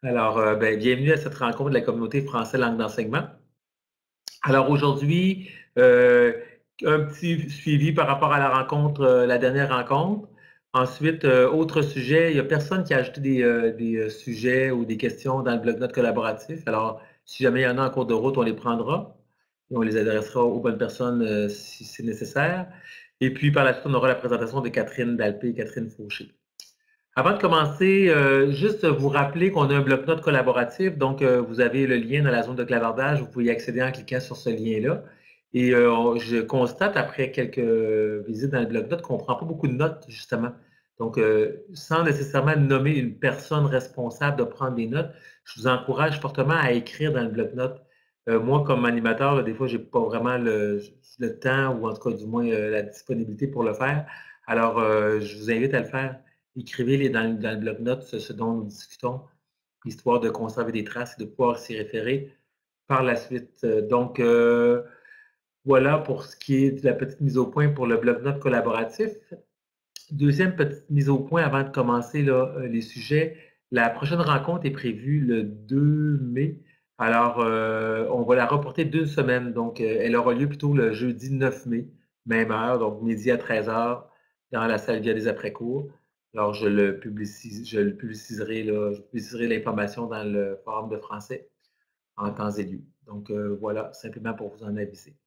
Alors, bienvenue à cette rencontre de la communauté français langue d'enseignement. Alors aujourd'hui, un petit suivi par rapport à la rencontre, la dernière rencontre. Ensuite, autre sujet, il n'y a personne qui a ajouté des sujets ou des questions dans le bloc-notes collaboratif. Alors, si jamais il y en a en cours de route, on les prendra et on les adressera aux bonnes personnes si c'est nécessaire. Et puis, par la suite, on aura la présentation de Catherine Dalpé et Catherine Fauché. Avant de commencer, juste vous rappeler qu'on a un bloc-notes collaboratif. Donc, vous avez le lien dans la zone de clavardage. Vous pouvez y accéder en cliquant sur ce lien-là. Et je constate, après quelques visites dans le bloc-notes, qu'on ne prend pas beaucoup de notes, justement. Donc, sans nécessairement nommer une personne responsable de prendre des notes, je vous encourage fortement à écrire dans le bloc-notes. Moi, comme animateur, là, des fois, je n'ai pas vraiment le temps ou en tout cas, du moins, la disponibilité pour le faire. Alors, je vous invite à le faire. Écrivez-les dans le bloc-notes ce dont nous discutons, histoire de conserver des traces et de pouvoir s'y référer par la suite. Donc, voilà pour ce qui est de la petite mise au point pour le bloc-notes collaboratif. Deuxième petite mise au point avant de commencer là, les sujets. La prochaine rencontre est prévue le 2 mai. Alors, on va la reporter d'une semaine. Donc, elle aura lieu plutôt le jeudi 9 mai, même heure, donc midi à 13 heures, dans la salle via des après-cours. Alors, je publiciserai l'information dans le forum de français en temps et lieu. Donc, voilà, simplement pour vous en aviser.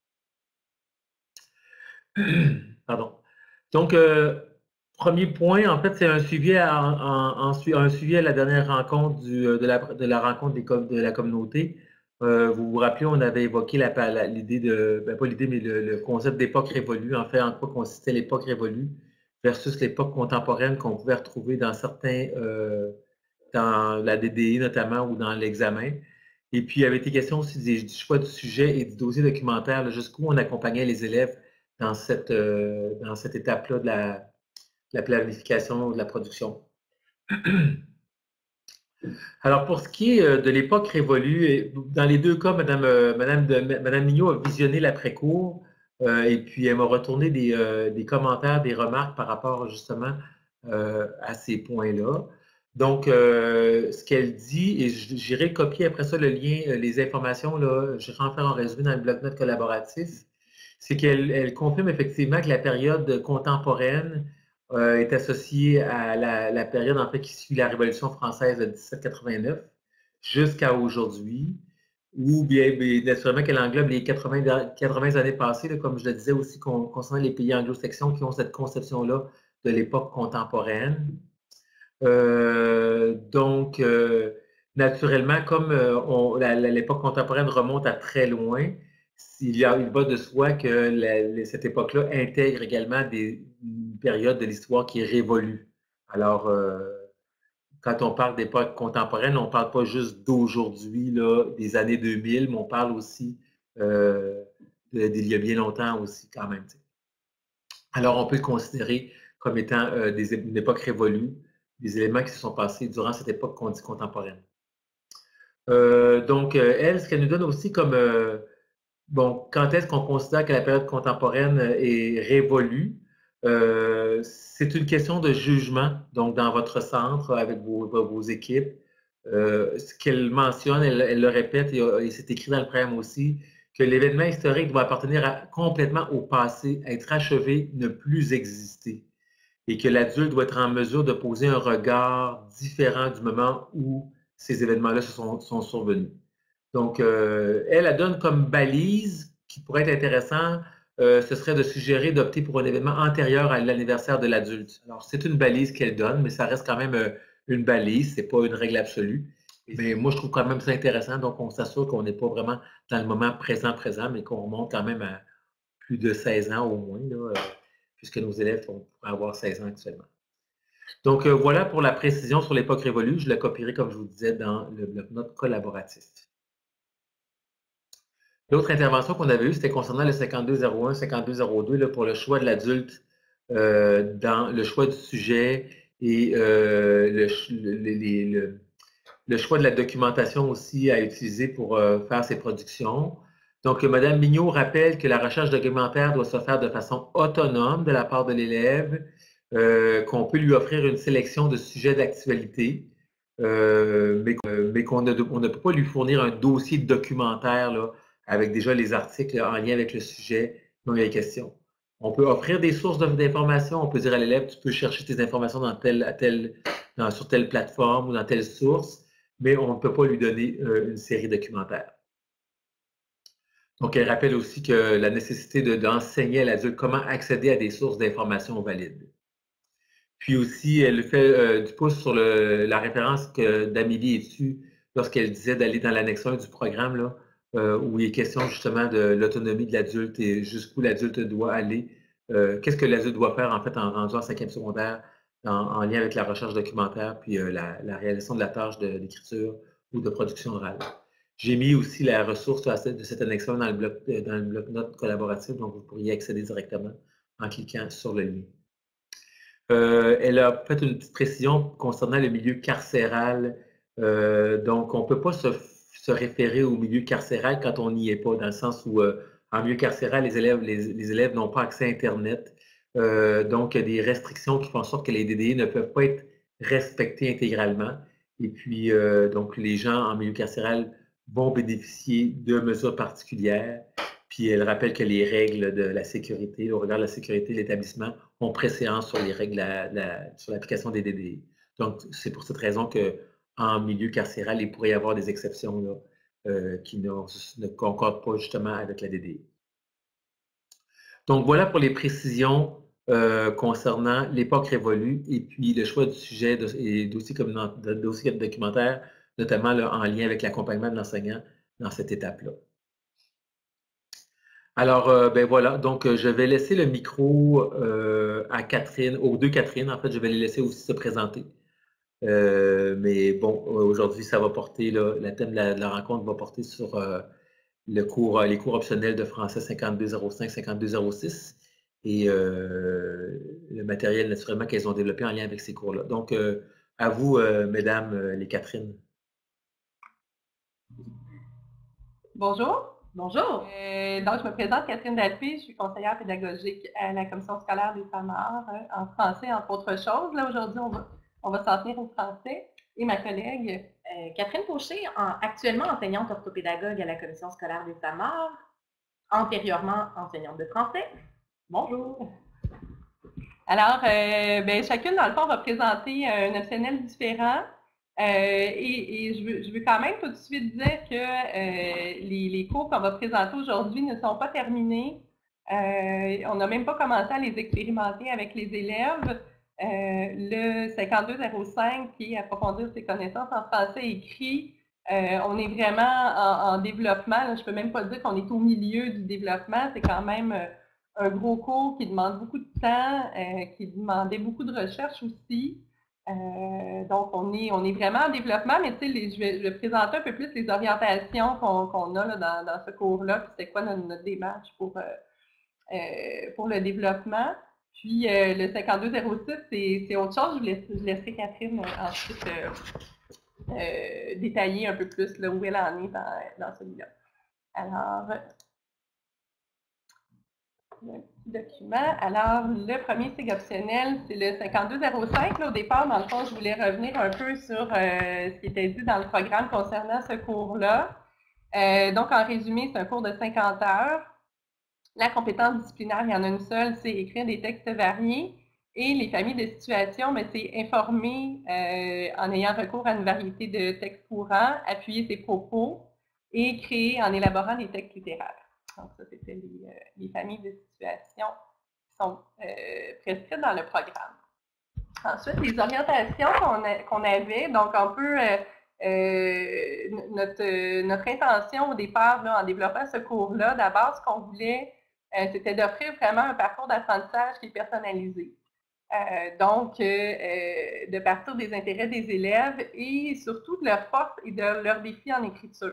Pardon. Donc, premier point, en fait, c'est un suivi un suivi à la dernière rencontre de la rencontre de la communauté. Vous vous rappelez, on avait évoqué l'idée de, pas l'idée, mais le concept d'époque révolue, en fait, en quoi consistait l'époque révolue versus l'époque contemporaine qu'on pouvait retrouver dans dans la DDI notamment ou dans l'examen. Et puis, il y avait été question aussi du choix du sujet et du dossier documentaire, jusqu'où on accompagnait les élèves dans dans cette étape-là de la planification de la production. Alors, pour ce qui est de l'époque révolue, dans les deux cas, Madame Mignot a visionné l'après-cours et puis elle m'a retourné des commentaires, des remarques par rapport justement à ces points-là. Donc, ce qu'elle dit, et j'irai copier après ça le lien, les informations, là, je vais en faire un résumé dans le bloc-notes collaboratif, c'est qu'elle confirme effectivement que la période contemporaine est associée à la période en fait qui suit la Révolution française de 1789 jusqu'à aujourd'hui, ou bien naturellement qu'elle englobe les 80 années passées, là, comme je le disais aussi concernant les pays anglo-saxons qui ont cette conception-là de l'époque contemporaine. Donc, naturellement, comme l'époque contemporaine remonte à très loin, il va de soi que cette époque-là intègre également une période de l'histoire qui est révolue. Alors, quand on parle d'époque contemporaine, on ne parle pas juste d'aujourd'hui, des années 2000, mais on parle aussi d'il y a bien longtemps aussi quand même. T'sais. Alors, on peut le considérer comme étant une époque révolue, des éléments qui se sont passés durant cette époque qu'on dit contemporaine. Donc, elle, ce qu'elle nous donne aussi comme, bon, quand est-ce qu'on considère que la période contemporaine est révolue? C'est une question de jugement, donc dans votre centre, avec vos équipes. Ce qu'elle mentionne, elle le répète, et c'est écrit dans le programme aussi, que l'événement historique doit appartenir complètement au passé, être achevé, ne plus exister, et que l'adulte doit être en mesure de poser un regard différent du moment où ces événements-là sont survenus. Donc, elle donne comme balise, qui pourrait être intéressant, ce serait de suggérer d'opter pour un événement antérieur à l'anniversaire de l'adulte. Alors, c'est une balise qu'elle donne, mais ça reste quand même une balise, c'est pas une règle absolue. Mais moi, je trouve quand même ça intéressant, donc on s'assure qu'on n'est pas vraiment dans le moment présent, mais qu'on remonte quand même à plus de 16 ans au moins, là, puisque nos élèves pourraient avoir 16 ans actuellement. Donc, voilà pour la précision sur l'époque révolue. Je la copierai, comme je vous disais, dans le bloc-notes collaboratif. L'autre intervention qu'on avait eue, c'était concernant le 5201, 5202 là, pour le choix de l'adulte dans le choix du sujet et le choix de la documentation aussi à utiliser pour faire ses productions. Donc, Mme Mignot rappelle que la recherche documentaire doit se faire de façon autonome de la part de l'élève, qu'on peut lui offrir une sélection de sujets d'actualité, mais qu'on ne peut pas lui fournir un dossier documentaire là, avec déjà les articles en lien avec le sujet dont il y a question. On peut offrir des sources d'informations, on peut dire à l'élève, tu peux chercher tes informations sur telle plateforme ou dans telle source, mais on ne peut pas lui donner une série documentaire. Donc, elle rappelle aussi que la nécessité d'enseigner à l'adulte comment accéder à des sources d'informations valides. Puis aussi, elle fait du pouce sur la référence d'Amélie Etu lorsqu'elle disait d'aller dans l'annexe 1 du programme, là, où il est question justement de l'autonomie de l'adulte et jusqu'où l'adulte doit aller. Qu'est-ce que l'adulte doit faire en fait en rendu en 5e secondaire en lien avec la recherche documentaire puis la réalisation de la tâche d'écriture ou de production orale. J'ai mis aussi la ressource de cette annexe 1 dans le bloc-notes collaboratif, donc vous pourriez accéder directement en cliquant sur le lien. Elle a fait une petite précision concernant le milieu carcéral. Donc, on ne peut pas se référer au milieu carcéral quand on n'y est pas, dans le sens où, en milieu carcéral, les élèves n'ont pas accès à Internet. Donc, il y a des restrictions qui font en sorte que les DDI ne peuvent pas être respectés intégralement. Et puis, donc, les gens en milieu carcéral vont bénéficier de mesures particulières. Puis elle rappelle que les règles de la sécurité, au regard de la sécurité de l'établissement, ont préséance sur les règles sur l'application des DDI. Donc, c'est pour cette raison qu'en milieu carcéral, il pourrait y avoir des exceptions là, qui ne concordent pas justement avec la DDI. Donc, voilà pour les précisions concernant l'époque révolue et puis le choix du sujet et dossier documentaire, notamment là, en lien avec l'accompagnement de l'enseignant dans cette étape-là. Alors, ben voilà, donc je vais laisser le micro à Catherine, aux deux Catherine, en fait, je vais les laisser aussi se présenter. Mais bon, aujourd'hui, ça va porter, là, le thème de la rencontre va porter sur les cours optionnels de français 5205, 5206 et le matériel, naturellement, qu'elles ont développé en lien avec ces cours-là. Donc, à vous, mesdames, les Catherine. Bonjour. Bonjour. Donc, je me présente Catherine Dalpé, je suis conseillère pédagogique à la Commission scolaire des Samars en français, entre autres choses. Là, aujourd'hui, on va s'en tenir au français. Et ma collègue Catherine Fauché, actuellement enseignante orthopédagogue à la Commission scolaire des Samars, antérieurement enseignante de français. Bonjour. Alors, ben, chacune, dans le fond, va présenter un optionnel différent. Et je veux quand même tout de suite dire que les cours qu'on va présenter aujourd'hui ne sont pas terminés. On n'a même pas commencé à les expérimenter avec les élèves. Le 5205, qui est approfondir ses connaissances en français écrit, on est vraiment en développement. Là, je ne peux même pas dire qu'on est au milieu du développement. C'est quand même un gros cours qui demande beaucoup de temps, qui demandait beaucoup de recherche aussi. Donc, on est vraiment en développement, mais tu sais, je vais présenter un peu plus les orientations qu'on a là, dans ce cours-là, puis c'est quoi notre démarche pour le développement. Puis, le 5206, c'est autre chose. Je laisserai Catherine ensuite détailler un peu plus là, où elle en est dans celui-là. Alors, le document. Alors, le premier cycle optionnel, c'est le 5205. Là, au départ, dans le fond, je voulais revenir un peu sur ce qui était dit dans le programme concernant ce cours-là. Donc, en résumé, c'est un cours de 50 heures. La compétence disciplinaire, il y en a une seule, c'est écrire des textes variés. Et les familles de situations, c'est informer en ayant recours à une variété de textes courants, appuyer ses propos et créer en élaborant des textes littéraires. Donc, ça, c'était les familles de situations qui sont prescrites dans le programme. Ensuite, les orientations qu'on avait, donc un peu notre intention au départ, là, en développant ce cours-là, d'abord, ce qu'on voulait, c'était d'offrir vraiment un parcours d'apprentissage qui est personnalisé. Donc, de partir des intérêts des élèves et surtout de leurs forces et de leurs défis en écriture.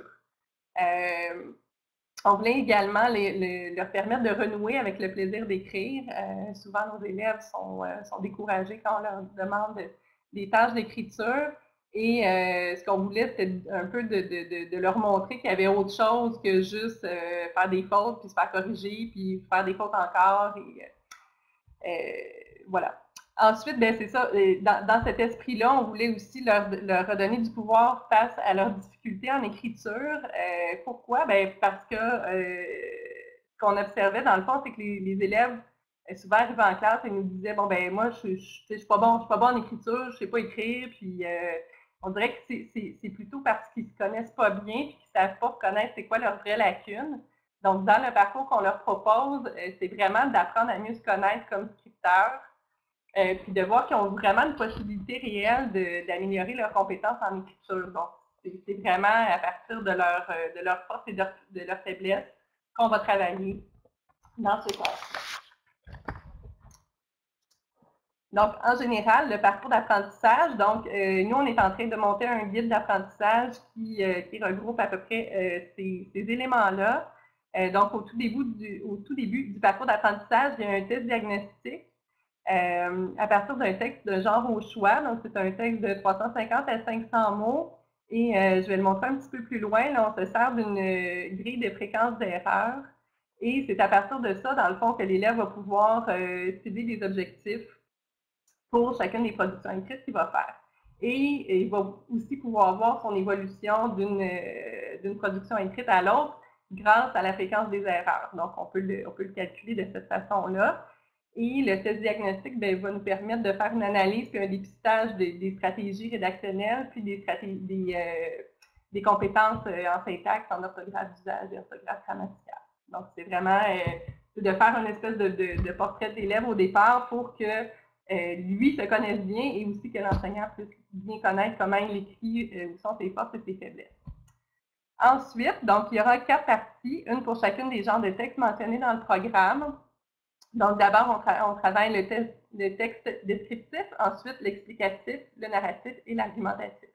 On voulait également leur permettre de renouer avec le plaisir d'écrire. Souvent, nos élèves sont découragés quand on leur demande des tâches d'écriture. Et ce qu'on voulait, c'était un peu de leur montrer qu'il y avait autre chose que juste faire des fautes, puis se faire corriger, puis faire des fautes encore. Et, voilà. Ensuite, ben, c'est ça, dans cet esprit-là, on voulait aussi leur redonner du pouvoir face à leurs difficultés en écriture. Pourquoi? Ben, parce que ce qu'on observait, dans le fond, c'est que les élèves, souvent arrivaient en classe et nous disaient, bon, ben moi, je suis pas bon en écriture, je sais pas écrire, puis on dirait que c'est plutôt parce qu'ils se connaissent pas bien et qu'ils savent pas reconnaître c'est quoi leur vraie lacune. Donc, dans le parcours qu'on leur propose, c'est vraiment d'apprendre à mieux se connaître comme scripteurs, puis de voir qu'ils ont vraiment une possibilité réelle d'améliorer leurs compétences en écriture. Donc, c'est vraiment à partir de leur force et de leur faiblesse qu'on va travailler dans ce cas. Donc, en général, le parcours d'apprentissage, donc, nous, on est en train de monter un guide d'apprentissage qui regroupe à peu près ces éléments-là. Donc, au tout début du parcours d'apprentissage, il y a un test diagnostique à partir d'un texte de genre au choix. Donc, c'est un texte de 350 à 500 mots. Et je vais le montrer un petit peu plus loin. Là, on se sert d'une grille de fréquence d'erreur. Et c'est à partir de ça, dans le fond, que l'élève va pouvoir cibler des objectifs pour chacune des productions écrites qu'il va faire. Et il va aussi pouvoir voir son évolution d'une production écrite à l'autre grâce à la fréquence des erreurs. Donc, on peut le calculer de cette façon-là. Et le test diagnostic va nous permettre de faire une analyse et un dépistage des stratégies rédactionnelles, puis des compétences en syntaxe, en orthographe d'usage et orthographe grammaticale. Donc, c'est vraiment de faire une espèce de portrait d'élève au départ pour que lui se connaisse bien et aussi que l'enseignant puisse bien connaître comment il écrit, où sont ses forces et ses faiblesses. Ensuite, donc, il y aura 4 parties, une pour chacune des genres de textes mentionnés dans le programme. Donc, d'abord, on travaille le texte descriptif, ensuite l'explicatif, le narratif et l'argumentatif.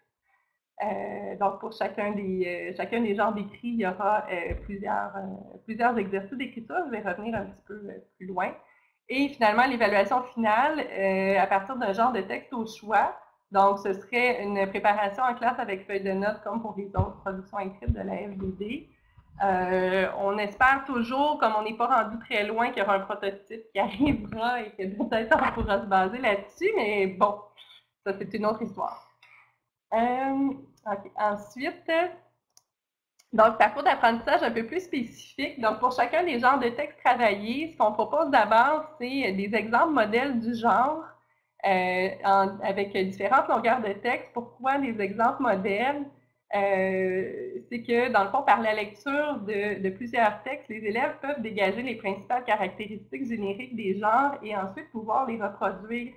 Donc, pour chacun des genres d'écrits, il y aura plusieurs exercices d'écriture. Je vais revenir un petit peu plus loin. Et finalement, l'évaluation finale, à partir d'un genre de texte au choix. Donc, ce serait une préparation en classe avec feuille de notes, comme pour les autres productions écrites de la FDD. On espère toujours, comme on n'est pas rendu très loin, qu'il y aura un prototype qui arrivera et que peut-être on pourra se baser là-dessus, mais bon, ça c'est une autre histoire. Okay. Ensuite, donc parcours d'apprentissage un peu plus spécifique. Donc pour chacun des genres de textes travaillés, ce qu'on propose d'abord, c'est des exemples modèles du genre avec différentes longueurs de texte. Pourquoi des exemples modèles? C'est que, dans le fond, par la lecture de plusieurs textes, les élèves peuvent dégager les principales caractéristiques génériques des genres et ensuite pouvoir les reproduire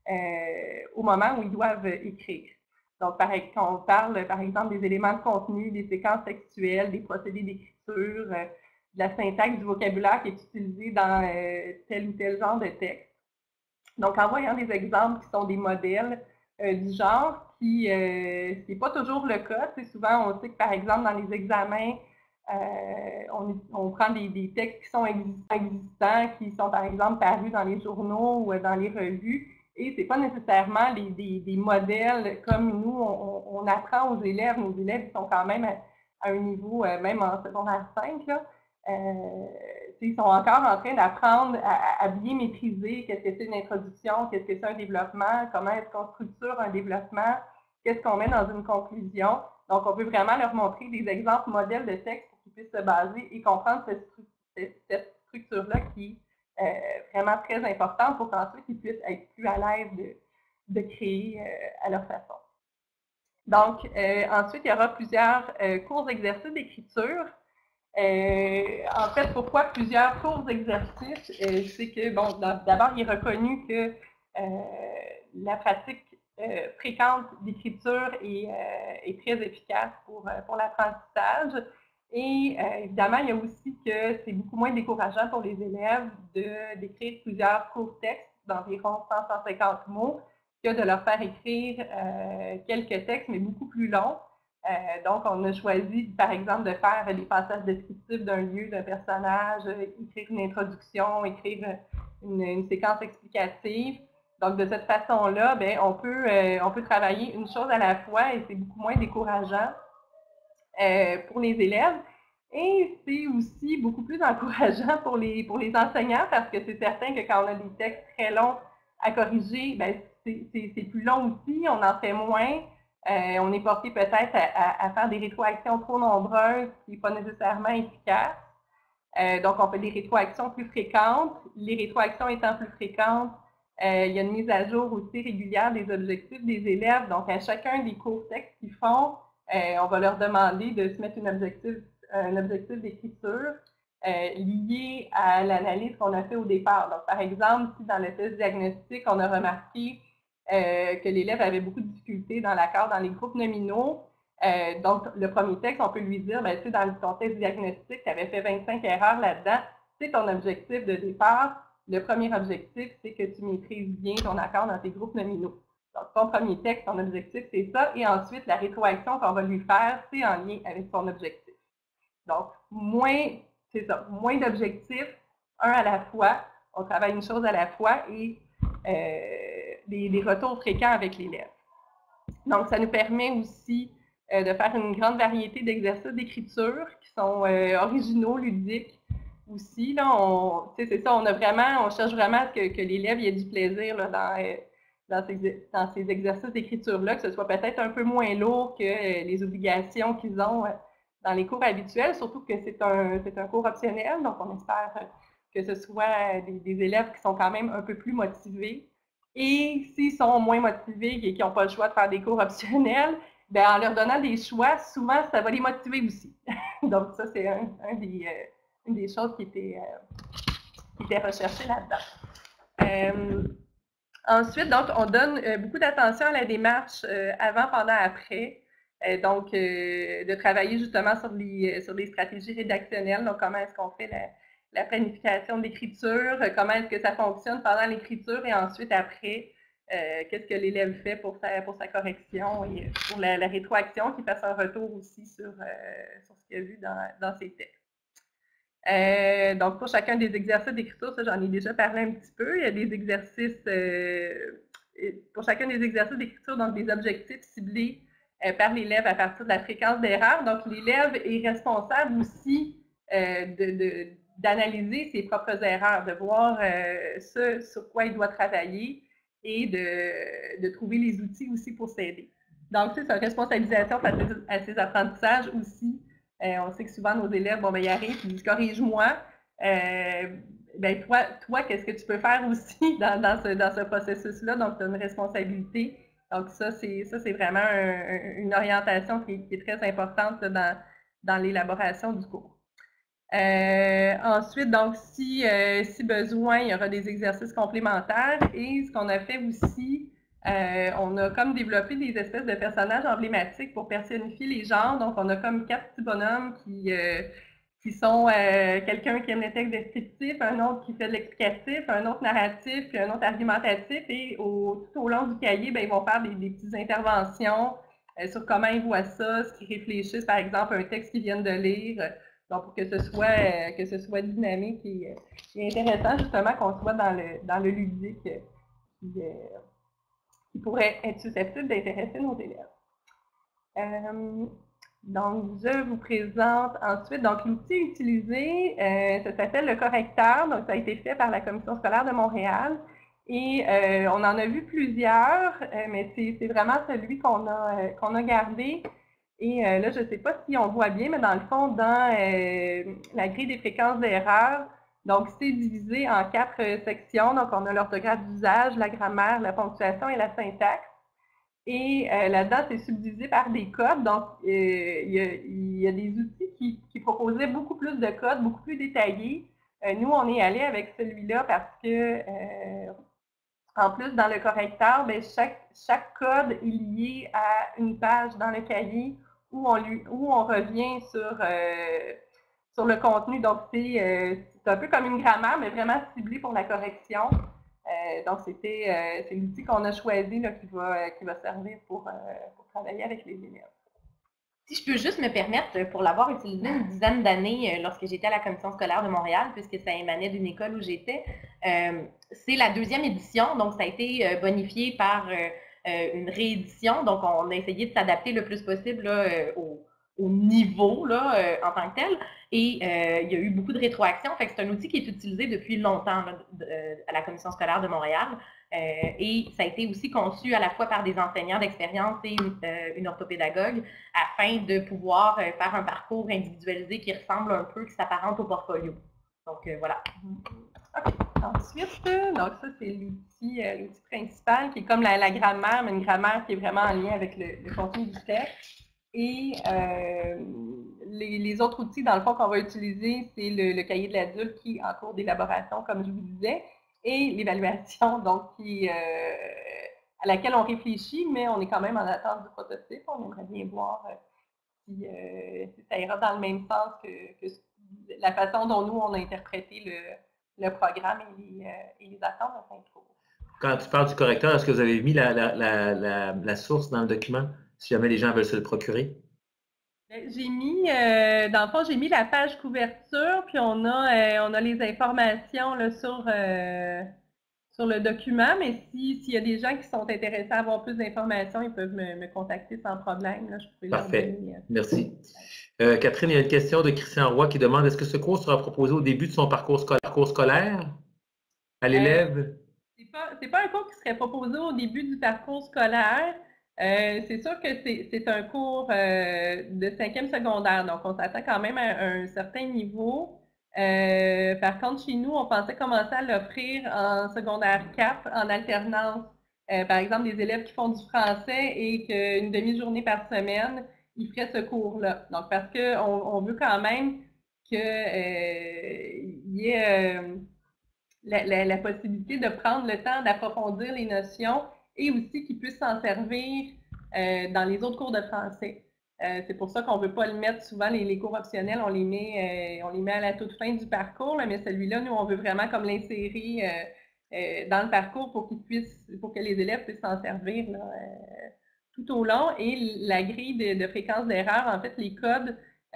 au moment où ils doivent écrire. Donc, quand on parle, par exemple, des éléments de contenu, des séquences textuelles, des procédés d'écriture, de la syntaxe, du vocabulaire qui est utilisé dans tel ou tel genre de texte. Donc, en voyant des exemples qui sont des modèles du genre, qui n'est pas toujours le cas. Souvent, on sait que, par exemple, dans les examens, on prend des textes qui sont existants, qui sont, par exemple, parus dans les journaux ou dans les revues, et ce n'est pas nécessairement des modèles comme nous, on apprend aux élèves. Nos élèves sont quand même à un niveau, même en secondaire 5, là, ils sont encore en train d'apprendre à bien maîtriser qu'est-ce que c'est une introduction, qu'est-ce que c'est un développement, comment est-ce qu'on structure un développement, qu'est-ce qu'on met dans une conclusion. Donc, on veut vraiment leur montrer des exemples modèles de texte pour qu'ils puissent se baser et comprendre cette structure-là qui est vraiment très importante pour qu'ensuite ils puissent être plus à l'aise de créer à leur façon. Donc, ensuite, il y aura plusieurs cours d'exercices d'écriture. En fait, pourquoi plusieurs cours d'exercices? C'est que, bon, d'abord, il est reconnu que la pratique fréquente d'écriture est très efficace pour l'apprentissage. Et évidemment, il y a aussi que c'est beaucoup moins décourageant pour les élèves d'écrire plusieurs courts textes d'environ 100-150 mots que de leur faire écrire quelques textes, mais beaucoup plus longs. Donc, on a choisi, par exemple, de faire des passages descriptifs d'un lieu, d'un personnage, écrire une introduction, écrire une séquence explicative. Donc, de cette façon-là, on peut travailler une chose à la fois et c'est beaucoup moins décourageant pour les élèves. Et c'est aussi beaucoup plus encourageant pour les enseignants parce que c'est certain que quand on a des textes très longs à corriger, ben, c'est plus long aussi, on en fait moins. On est porté peut-être à faire des rétroactions trop nombreuses, ce qui n'est pas nécessairement efficace. Donc, on fait des rétroactions plus fréquentes. Les rétroactions étant plus fréquentes, il y a une mise à jour aussi régulière des objectifs des élèves. Donc, à chacun des cours textes qu'ils font, on va leur demander de se mettre un objectif d'écriture lié à l'analyse qu'on a fait au départ. Donc, par exemple, si dans le test diagnostic, on a remarqué que l'élève avait beaucoup de difficultés dans l'accord dans les groupes nominaux, donc, le premier texte, on peut lui dire, ben, tu sais, dans ton test diagnostic, tu avais fait 25 erreurs là-dedans, c'est ton objectif de départ. Le premier objectif, c'est que tu maîtrises bien ton accord dans tes groupes nominaux. Donc, ton premier texte, ton objectif, c'est ça. Et ensuite, la rétroaction qu'on va lui faire, c'est en lien avec son objectif. Donc, c'est ça, moins d'objectifs, un à la fois. On travaille une chose à la fois et des retours fréquents avec l'élève. Donc, ça nous permet aussi de faire une grande variété d'exercices d'écriture qui sont originaux, ludiques aussi. C'est ça, on cherche vraiment à ce que l'élève ait du plaisir là, dans ces exercices d'écriture-là, que ce soit peut-être un peu moins lourd que les obligations qu'ils ont dans les cours habituels, surtout que c'est un cours optionnel, donc on espère que ce soit des élèves qui sont quand même un peu plus motivés. Et s'ils sont moins motivés et qui n'ont pas le choix de faire des cours optionnels, bien, en leur donnant des choix, souvent, ça va les motiver aussi. Donc, ça, c'est une des choses qui était recherchée là-dedans. Ensuite, donc, on donne beaucoup d'attention à la démarche avant, pendant, après. Donc, de travailler justement sur les stratégies rédactionnelles. Donc, comment est-ce qu'on fait la planification de l'écriture, comment est-ce que ça fonctionne pendant l'écriture et ensuite après, qu'est-ce que l'élève fait pour sa correction et pour la rétroaction, qui fasse un retour aussi sur ce qu'il a vu dans ses textes. Donc, pour chacun des exercices d'écriture, ça j'en ai déjà parlé un petit peu, il y a des exercices, pour chacun des exercices d'écriture, donc des objectifs ciblés par l'élève à partir de la fréquence d'erreur. Donc, l'élève est responsable aussi d'analyser ses propres erreurs, de voir ce sur quoi il doit travailler et de trouver les outils aussi pour s'aider. Donc, c'est une responsabilisation face à ses apprentissages aussi. On sait que souvent, nos élèves, bon, ben, ils arrivent, ils disent « corrige-moi ». Ben, toi, qu'est-ce que tu peux faire aussi dans ce processus-là? Donc, tu as une responsabilité. Donc, ça, c'est vraiment une orientation qui est très importante là, dans l'élaboration du cours. Ensuite, donc, si besoin, il y aura des exercices complémentaires. Et ce qu'on a fait aussi, on a comme développé des espèces de personnages emblématiques pour personnifier les genres. Donc, on a comme 4 petits bonhommes qui sont quelqu'un qui aime les textes descriptifs, un autre qui fait de l'explicatif, un autre narratif, puis un autre argumentatif. Et tout au long du cahier, bien, ils vont faire des petites interventions sur comment ils voient ça, ce qu'ils réfléchissent, par exemple, un texte qu'ils viennent de lire. Donc, pour que ce soit dynamique et intéressant, justement, qu'on soit dans le ludique qui pourrait être susceptible d'intéresser nos élèves. Donc, je vous présente ensuite, donc l'outil utilisé, ça s'appelle le correcteur, donc ça a été fait par la Commission scolaire de Montréal et on en a vu plusieurs, mais c'est vraiment celui qu'on a gardé. Et là, je ne sais pas si on voit bien, mais dans le fond, dans la grille des fréquences d'erreur, donc c'est divisé en 4 sections. Donc, on a l'orthographe d'usage, la grammaire, la ponctuation et la syntaxe. Et là-dedans, c'est subdivisé par des codes. Donc, il y a des outils qui proposaient beaucoup plus de codes, beaucoup plus détaillés. Nous, on est allé avec celui-là parce que, en plus, dans le correcteur, bien, chaque code est lié à une page dans le cahier où on revient sur le contenu. Donc, c'est un peu comme une grammaire, mais vraiment ciblée pour la correction. Donc, c'est l'outil qu'on a choisi là, qui va servir pour travailler avec les élèves. Si je peux juste me permettre, pour l'avoir utilisé une dizaine d'années lorsque j'étais à la Commission scolaire de Montréal, puisque ça émanait d'une école où j'étais, c'est la 2e édition, donc ça a été bonifié par une réédition. Donc, on a essayé de s'adapter le plus possible là, au niveau là, en tant que tel. Et il y a eu beaucoup de rétroactions. Fait que c'est un outil qui est utilisé depuis longtemps là, à la Commission scolaire de Montréal. Et ça a été aussi conçu à la fois par des enseignants d'expérience et une orthopédagogue afin de pouvoir faire un parcours individualisé qui ressemble un peu, qui s'apparente au portfolio. Donc, voilà. Okay. Ensuite, donc ça, c'est l'outil principal qui est comme la grammaire, mais une grammaire qui est vraiment en lien avec le contenu du texte. Et les autres outils, dans le fond, qu'on va utiliser, c'est le cahier de l'adulte qui est en cours d'élaboration, comme je vous disais, et l'évaluation, donc à laquelle on réfléchit, mais on est quand même en attente du prototype. On aimerait bien voir si ça ira dans le même sens que la façon dont nous, on a interprété le programme et les attentes de fin de cours. Quand tu parles du correcteur, est-ce que vous avez mis la source dans le document, si jamais les gens veulent se le procurer? J'ai mis, dans le fond, j'ai mis la page couverture, puis on a les informations là, sur le document, mais s'il y a des gens qui sont intéressés à avoir plus d'informations, ils peuvent me contacter sans problème. Là, je pourrais Parfait. leur donner, merci. Catherine, il y a une question de Christian Roy qui demande est-ce que ce cours sera proposé au début de son parcours scolaire à l'élève? C'est pas un cours qui serait proposé au début du parcours scolaire. C'est sûr que c'est un cours de 5e secondaire, donc on s'attend quand même à un certain niveau. Par contre, chez nous, on pensait commencer à l'offrir en secondaire 4, en alternance. Par exemple, des élèves qui font du français et qu'une demi-journée par semaine, ils feraient ce cours-là. Donc, parce qu'on veut quand même qu'il y ait la possibilité de prendre le temps d'approfondir les notions et aussi qu'ils puissent s'en servir dans les autres cours de français. C'est pour ça qu'on ne veut pas le mettre souvent, les cours optionnels, on les met à la toute fin du parcours, là, mais celui-là, nous, on veut vraiment comme l'insérer dans le parcours pour que les élèves puissent s'en servir là, tout au long. Et la grille de fréquence d'erreur, en fait, les codes,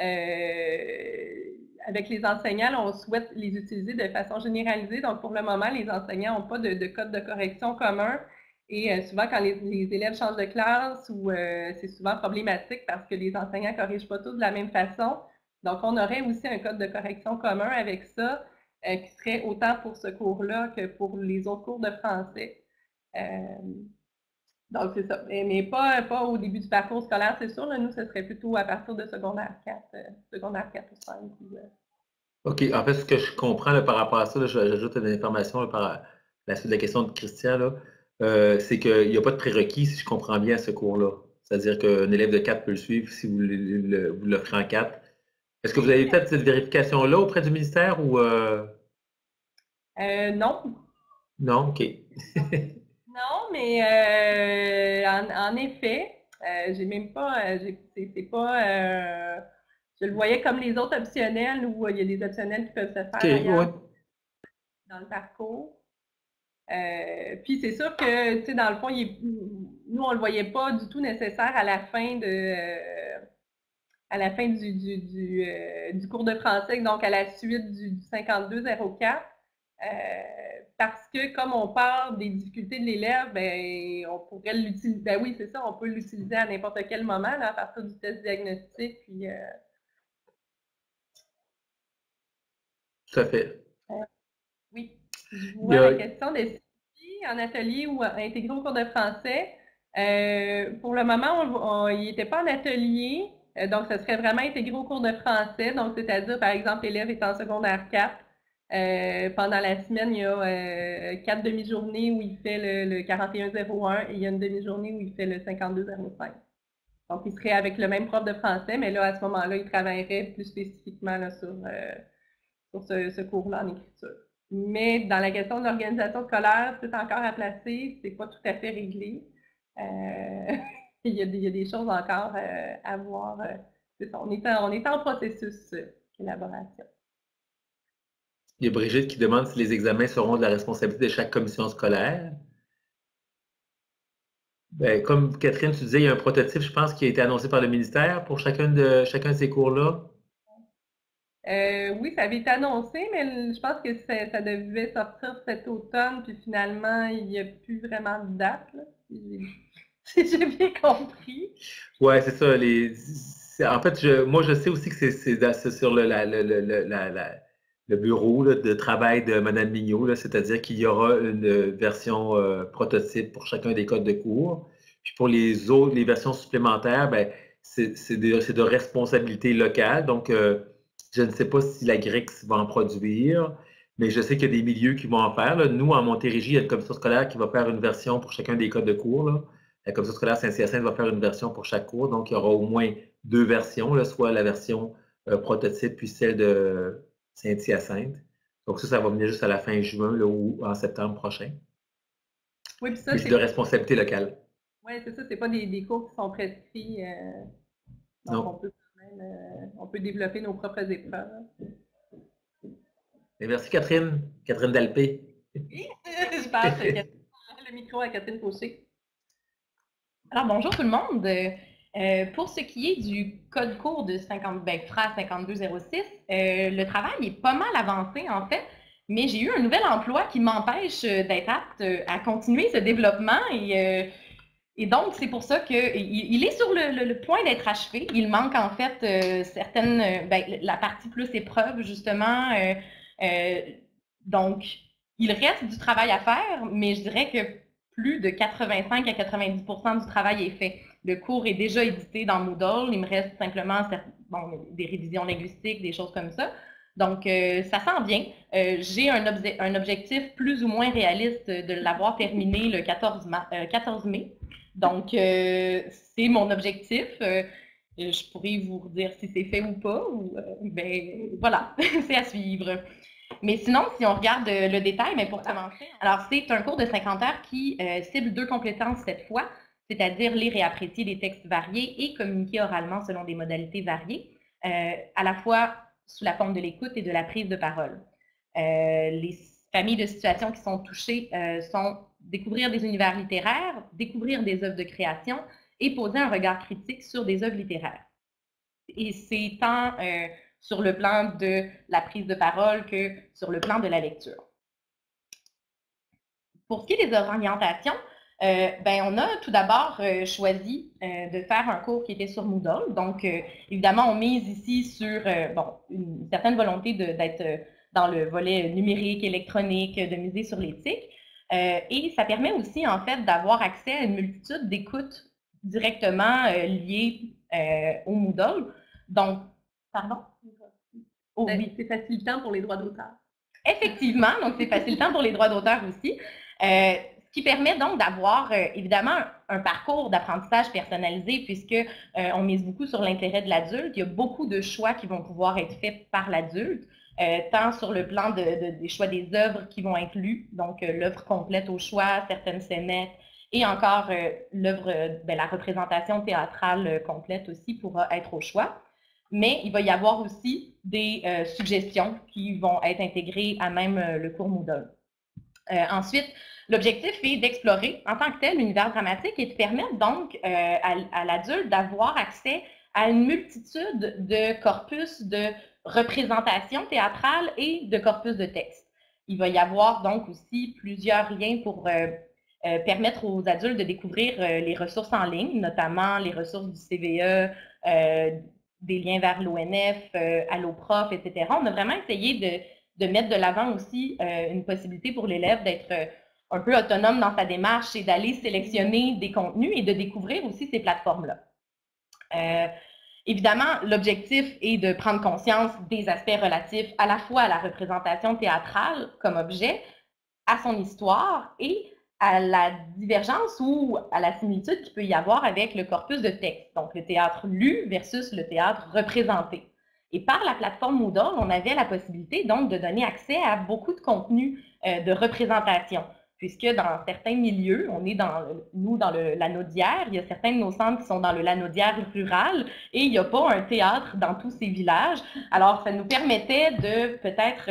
avec les enseignants, là, on souhaite les utiliser de façon généralisée. Donc, pour le moment, les enseignants n'ont pas de code de correction commun. Et souvent, quand les élèves changent de classe, c'est souvent problématique parce que les enseignants ne corrigent pas tous de la même façon. Donc, on aurait aussi un code de correction commun avec ça, qui serait autant pour ce cours-là que pour les autres cours de français. Donc, c'est ça. Mais pas au début du parcours scolaire, c'est sûr. Là, nous, ce serait plutôt à partir de secondaire 4 ou 5. OK. En fait, ce que je comprends là, par rapport à ça, là, j'ajoute une information là, par la suite de la question de Christian, c'est qu'il n'y a pas de prérequis, si je comprends bien, à ce cours-là. C'est-à-dire qu'un élève de 4 peut le suivre si vous l'offrez en 4. Est-ce que vous avez fait cette vérification-là auprès du ministère ou… Non. Non? OK. Non, mais en effet, j'ai même pas, c'est pas, je le voyais comme les autres optionnels où il y a des optionnels qui peuvent se faire ailleurs dans le parcours. Puis c'est sûr que, tu sais, dans le fond, nous, on le voyait pas du tout nécessaire à la fin du cours de français, donc à la suite du 5204. Parce que comme on parle des difficultés de l'élève, ben, on pourrait l'utiliser. Ben oui, c'est ça, on peut l'utiliser à n'importe quel moment, là, à partir du test diagnostic. Puis, tout à fait. Oui. Je vois la question de si en atelier ou intégré au cours de français. Pour le moment, il n'était pas en atelier, donc ce serait vraiment intégré au cours de français. Donc, c'est-à-dire, par exemple, l'élève est en secondaire 4. Pendant la semaine, il y a 4 demi-journées où il fait le 4101 et il y a une demi-journée où il fait le 5205. Donc, il serait avec le même prof de français, mais là, à ce moment-là, il travaillerait plus spécifiquement là, sur ce cours-là en écriture. Mais dans la question de l'organisation scolaire, c'est encore à placer, c'est pas tout à fait réglé. Il y a des choses encore à voir. On est en processus d'élaboration. Il y a Brigitte qui demande si les examens seront de la responsabilité de chaque commission scolaire. Ben, comme Catherine, tu disais, il y a un prototype, je pense, qui a été annoncé par le ministère pour chacun de ces cours-là. Oui, ça avait été annoncé, mais je pense que ça devait sortir cet automne, puis finalement, il n'y a plus vraiment de date, là, si j'ai bien compris. Oui, c'est ça. En fait, moi, je sais aussi que c'est sur le bureau là, de travail de Mme Mignot, c'est-à-dire qu'il y aura une version prototype pour chacun des codes de cours. Puis pour les autres, les versions supplémentaires, ben, c'est de responsabilité locale. Donc, je ne sais pas si la GRIX va en produire, mais je sais qu'il y a des milieux qui vont en faire. Là. Nous, en Montérégie, il y a une commission scolaire qui va faire une version pour chacun des codes de cours. Là. La commission scolaire Saint-Hyacinthe va faire une version pour chaque cours. Donc, il y aura au moins 2 versions, là, soit la version prototype puis celle de Saint-Hyacinthe. Donc, ça va venir juste à la fin juin là, ou en septembre prochain. Oui, puis ça, mais c'est de responsabilité locale. Oui, c'est ça, c'est pas des cours qui sont prescrits. Donc, non. On peut développer nos propres épreuves. Et merci Catherine. Catherine Dalpé. Je passe le micro à Catherine Fauché. Alors, bonjour tout le monde. Pour ce qui est du code cours de FRA 5206, le travail est pas mal avancé en fait, mais j'ai eu un nouvel emploi qui m'empêche d'être apte à continuer ce développement et donc c'est pour ça qu'il est sur le point d'être achevé. Il manque en fait la partie plus épreuve justement. Donc, il reste du travail à faire, mais je dirais que plus de 85 à 90% du travail est fait. Le cours est déjà édité dans Moodle. Il me reste simplement des révisions linguistiques, des choses comme ça. Donc, ça s'en vient. J'ai un objectif plus ou moins réaliste de l'avoir terminé le 14 mai. Donc, c'est mon objectif. Je pourrais vous dire si c'est fait ou pas. Ben, voilà, c'est à suivre. Mais sinon, si on regarde le détail, mais pour commencer, alors c'est un cours de 50 heures qui cible 2 compétences cette fois, c'est-à-dire lire et apprécier des textes variés et communiquer oralement selon des modalités variées, à la fois sous la forme de l'écoute et de la prise de parole. Les familles de situations qui sont touchées sont découvrir des univers littéraires, découvrir des œuvres de création et poser un regard critique sur des œuvres littéraires. Et c'est tant sur le plan de la prise de parole que sur le plan de la lecture. Pour ce qui est des orientations, on a tout d'abord choisi de faire un cours qui était sur Moodle. Donc, évidemment, on mise ici sur une certaine volonté d'être dans le volet numérique, électronique, de miser sur l'éthique. Et ça permet aussi, en fait, d'avoir accès à une multitude d'écoutes directement liées au Moodle. Donc, pardon? Oh, oui, c'est facilitant pour les droits d'auteur. Effectivement, donc c'est facilitant pour les droits d'auteur aussi. Ce qui permet donc d'avoir évidemment un parcours d'apprentissage personnalisé puisque on mise beaucoup sur l'intérêt de l'adulte. Il y a beaucoup de choix qui vont pouvoir être faits par l'adulte, tant sur le plan des choix des œuvres qui vont inclus, donc l'œuvre complète au choix, certaines scénettes, et encore l'œuvre, la représentation théâtrale complète aussi pourra être au choix. Mais il va y avoir aussi des suggestions qui vont être intégrées à même le cours Moodle. Ensuite, l'objectif est d'explorer en tant que tel l'univers dramatique et de permettre donc à l'adulte d'avoir accès à une multitude de corpus de représentation théâtrale et de corpus de texte. Il va y avoir donc aussi plusieurs liens pour permettre aux adultes de découvrir les ressources en ligne, notamment les ressources du CVE, des liens vers l'ONF, Alloprof, etc. On a vraiment essayé de mettre de l'avant aussi une possibilité pour l'élève d'être un peu autonome dans sa démarche et d'aller sélectionner des contenus et de découvrir aussi ces plateformes-là. Évidemment, l'objectif est de prendre conscience des aspects relatifs à la fois à la représentation théâtrale comme objet, à son histoire et à la divergence ou à la similitude qu'il peut y avoir avec le corpus de texte, donc le théâtre lu versus le théâtre représenté. Et par la plateforme Moodle, on avait la possibilité donc de donner accès à beaucoup de contenus de représentation, puisque dans certains milieux, on est dans le Lanaudière, il y a certains de nos centres qui sont dans le Lanaudière rural et il n'y a pas un théâtre dans tous ces villages. Alors, ça nous permettait de peut-être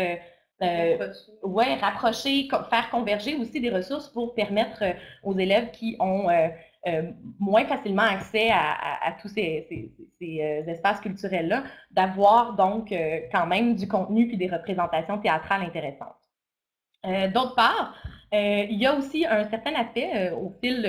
rapprocher, faire converger aussi des ressources pour permettre aux élèves qui ont moins facilement accès à tous ces espaces culturels-là, d'avoir donc quand même du contenu puis des représentations théâtrales intéressantes. D'autre part, il y a aussi un certain aspect au fil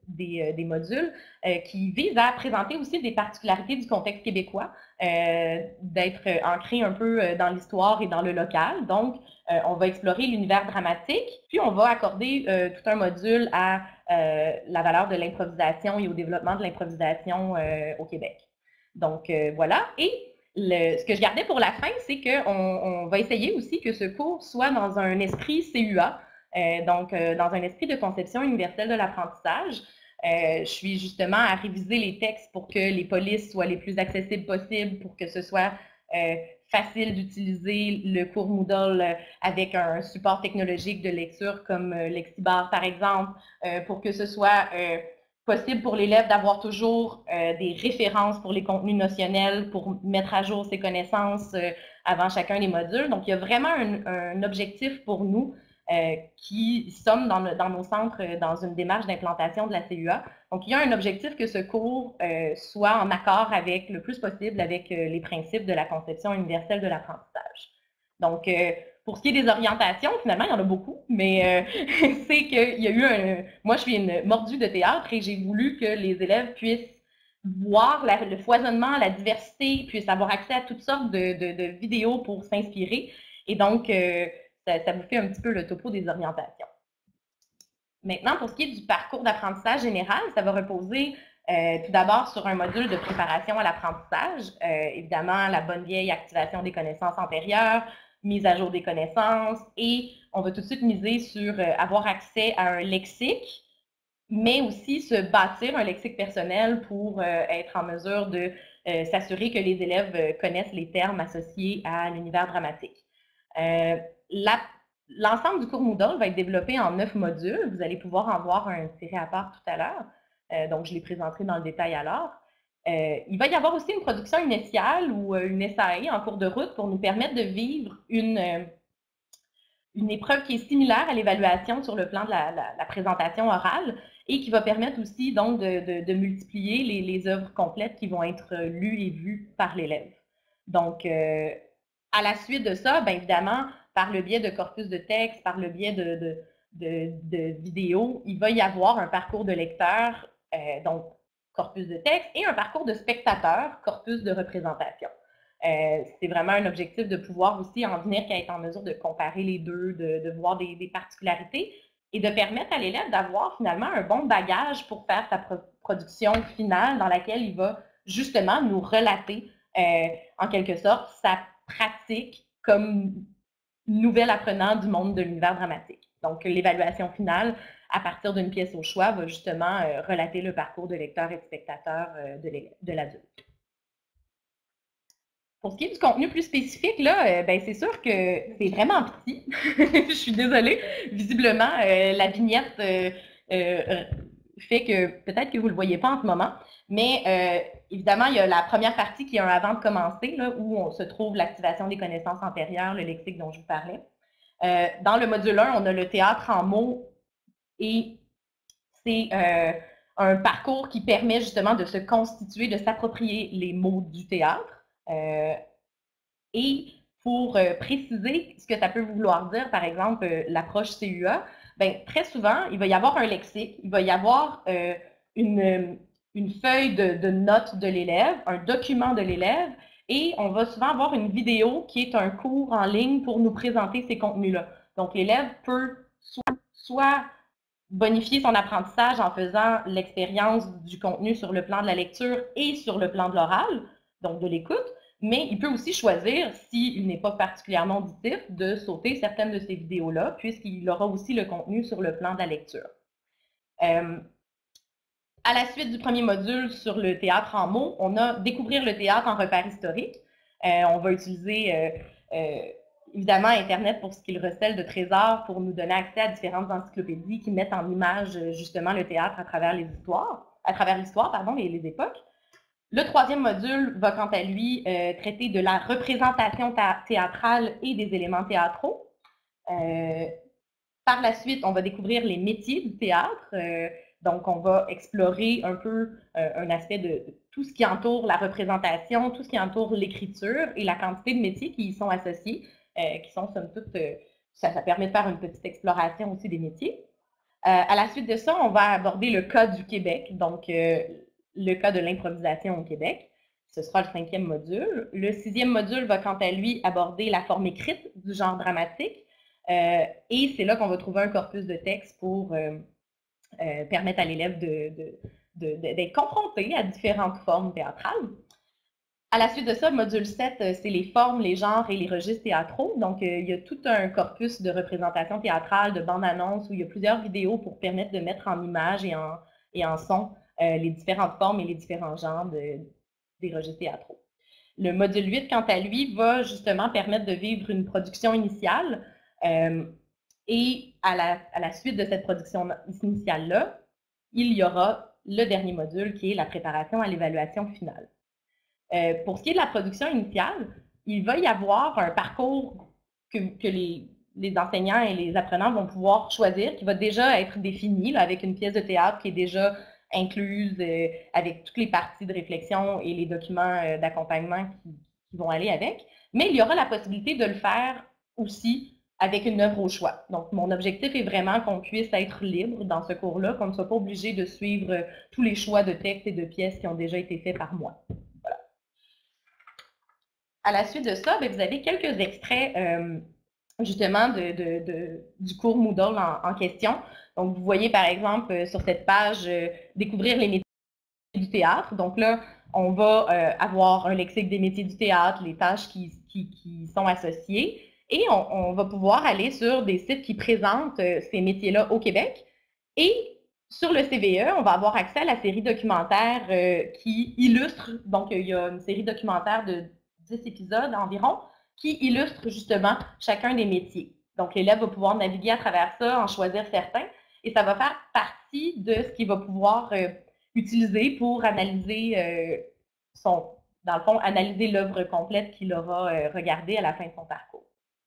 des modules qui visent à présenter aussi des particularités du contexte québécois, d'être ancré un peu dans l'histoire et dans le local. Donc, on va explorer l'univers dramatique, puis on va accorder tout un module à la valeur de l'improvisation et au développement de l'improvisation au Québec. Donc, voilà. Et ce que je gardais pour la fin, c'est qu'on va essayer aussi que ce cours soit dans un esprit CUA, donc dans un esprit de conception universelle de l'apprentissage. Je suis justement à réviser les textes pour que les polices soient les plus accessibles possibles, pour que ce soit facile d'utiliser le cours Moodle avec un support technologique de lecture comme Lexibar, par exemple, pour que ce soit possible pour l'élève d'avoir toujours des références pour les contenus notionnels, pour mettre à jour ses connaissances avant chacun des modules. Donc, il y a vraiment un objectif pour nous qui sommes dans nos centres dans une démarche d'implantation de la CUA. Donc, il y a un objectif que ce cours soit en accord avec le plus possible avec les principes de la conception universelle de l'apprentissage. Donc, pour ce qui est des orientations, finalement, il y en a beaucoup, mais c'est qu'il y a eu moi, je suis une mordue de théâtre et j'ai voulu que les élèves puissent voir le foisonnement, la diversité, puissent avoir accès à toutes sortes de vidéos pour s'inspirer. Et donc, ça vous fait un petit peu le topo des orientations. Maintenant, pour ce qui est du parcours d'apprentissage général, ça va reposer tout d'abord sur un module de préparation à l'apprentissage. Évidemment, la bonne vieille activation des connaissances antérieures, mise à jour des connaissances, et on va tout de suite miser sur avoir accès à un lexique, mais aussi se bâtir un lexique personnel pour être en mesure de s'assurer que les élèves connaissent les termes associés à l'univers dramatique. L'ensemble du cours Moodle va être développé en 9 modules. Vous allez pouvoir en voir un tiré à part tout à l'heure. Donc, je les présenterai dans le détail alors. Il va y avoir aussi une production initiale ou une SAE en cours de route pour nous permettre de vivre une épreuve qui est similaire à l'évaluation sur le plan de la présentation orale et qui va permettre aussi donc de multiplier les œuvres complètes qui vont être lues et vues par l'élève. Donc, à la suite de ça, bien évidemment, par le biais de corpus de texte, par le biais de vidéos, il va y avoir un parcours de lecteur, donc corpus de texte, et un parcours de spectateur, corpus de représentation. C'est vraiment un objectif de pouvoir aussi en venir qu'à être en mesure de comparer les deux, de voir des particularités et de permettre à l'élève d'avoir finalement un bon bagage pour faire sa production finale dans laquelle il va justement nous relater en quelque sorte sa pratique comme nouvel apprenant du monde de l'univers dramatique. Donc, l'évaluation finale, à partir d'une pièce au choix, va justement relater le parcours de lecteur et de spectateur de l'adulte. Pour ce qui est du contenu plus spécifique, là, ben, c'est sûr que c'est vraiment petit. Je suis désolée. Visiblement, la vignette fait que peut-être que vous ne le voyez pas en ce moment, mais évidemment, il y a la première partie qui est un avant de commencer, là, où on se trouve l'activation des connaissances antérieures, le lexique dont je vous parlais. Dans le module 1, on a le théâtre en mots et c'est un parcours qui permet justement de se constituer, de s'approprier les mots du théâtre. Et pour préciser ce que ça peut vouloir dire, par exemple, l'approche CUA, bien, très souvent, il va y avoir un lexique, il va y avoir une feuille de notes de l'élève, un document de l'élève, et on va souvent avoir une vidéo qui est un cours en ligne pour nous présenter ces contenus-là. Donc, l'élève peut soit bonifier son apprentissage en faisant l'expérience du contenu sur le plan de la lecture et sur le plan de l'oral, donc de l'écoute, mais il peut aussi choisir, s'il n'est pas particulièrement auditif, de sauter certaines de ces vidéos-là, puisqu'il aura aussi le contenu sur le plan de la lecture. À la suite du premier module sur le théâtre en mots, on a découvrir le théâtre en repère historique. On va utiliser évidemment Internet pour ce qu'il recèle de trésors pour nous donner accès à différentes encyclopédies qui mettent en image justement le théâtre à travers l'histoire, et les époques. Le troisième module va quant à lui traiter de la représentation théâtrale et des éléments théâtraux. Par la suite, on va découvrir les métiers du théâtre. Donc, on va explorer un peu un aspect de tout ce qui entoure la représentation, tout ce qui entoure l'écriture et la quantité de métiers qui y sont associés, qui sont somme toute, ça permet de faire une petite exploration aussi des métiers. À la suite de ça, on va aborder le cas du Québec, donc le cas de l'improvisation au Québec. Ce sera le 5e module. Le 6e module va, quant à lui, aborder la forme écrite du genre dramatique. Et c'est là qu'on va trouver un corpus de texte pour permettre à l'élève d'être confronté à différentes formes théâtrales. À la suite de ça, module 7, c'est les formes, les genres et les registres théâtraux. Donc, il y a tout un corpus de représentation théâtrale, de bandes-annonces, où il y a plusieurs vidéos pour permettre de mettre en images et en son les différentes formes et les différents genres des registres théâtraux. Le module 8, quant à lui, va justement permettre de vivre une production initiale. Et à la suite de cette production initiale-là, il y aura le dernier module qui est la préparation à l'évaluation finale. Pour ce qui est de la production initiale, il va y avoir un parcours que les enseignants et les apprenants vont pouvoir choisir, qui va déjà être défini là, avec une pièce de théâtre qui est déjà incluse avec toutes les parties de réflexion et les documents d'accompagnement qui vont aller avec. Mais il y aura la possibilité de le faire aussi avec une œuvre au choix. Donc, mon objectif est vraiment qu'on puisse être libre dans ce cours-là, qu'on ne soit pas obligé de suivre tous les choix de textes et de pièces qui ont déjà été faits par moi. Voilà. À la suite de ça, bien, vous avez quelques extraits justement du cours Moodle en question. Donc, vous voyez par exemple sur cette page découvrir les métiers du théâtre. Donc là, on va avoir un lexique des métiers du théâtre, les tâches qui sont associées. Et on va pouvoir aller sur des sites qui présentent ces métiers-là au Québec. Et sur le CVE, on va avoir accès à la série documentaire qui illustre, donc il y a une série documentaire de 10 épisodes environ, qui illustre justement chacun des métiers. Donc l'élève va pouvoir naviguer à travers ça, en choisir certains, et ça va faire partie de ce qu'il va pouvoir utiliser pour analyser dans le fond, analyser l'œuvre complète qu'il aura regardée à la fin de son parcours.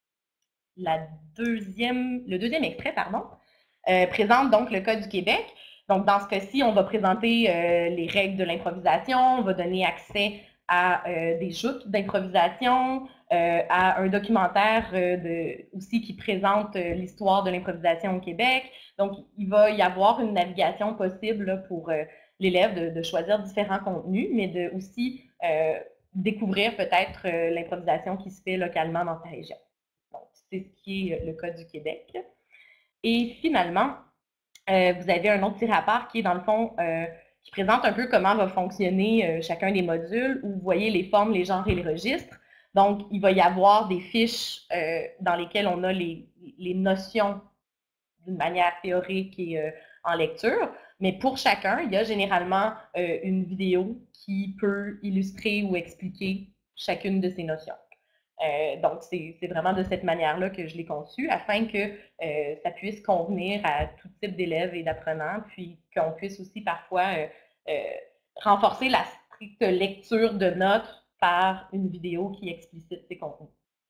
Le deuxième extrait, présente donc le cas du Québec. Donc, dans ce cas-ci, on va présenter les règles de l'improvisation, on va donner accès à des joutes d'improvisation, à un documentaire aussi qui présente l'histoire de l'improvisation au Québec. Donc, il va y avoir une navigation possible là, pour l'élève de choisir différents contenus, mais de aussi découvrir peut-être l'improvisation qui se fait localement dans sa région. Donc, c'est ce qui est le cas du Québec. Et finalement, vous avez un autre petit rapport qui est dans le fond, qui présente un peu comment va fonctionner chacun des modules, où vous voyez les formes, les genres et les registres. Donc, il va y avoir des fiches dans lesquelles on a les notions d'une manière théorique et en lecture. Mais pour chacun, il y a généralement une vidéo qui peut illustrer ou expliquer chacune de ces notions. Donc, c'est vraiment de cette manière-là que je l'ai conçu, afin que ça puisse convenir à tout type d'élèves et d'apprenants, puis qu'on puisse aussi parfois renforcer la stricte lecture de notes par une vidéo qui explicite ces contenus.